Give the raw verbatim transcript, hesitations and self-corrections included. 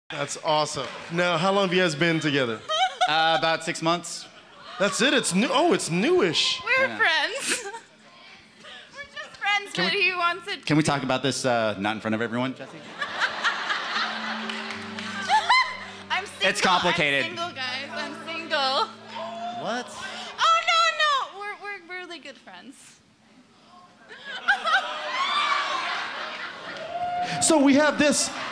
That's awesome. Now, how long have you guys been together? Uh, about six months. That's it? It's new. Oh, it's newish. We're Yeah. friends. We're just friends, Can but we- he wants it. Can we talk about this uh, not in front of everyone, Jesse? I'm single. It's complicated. I'm single, guys. I'm single. What? Oh, no, no. We're, we're really good friends. So we have this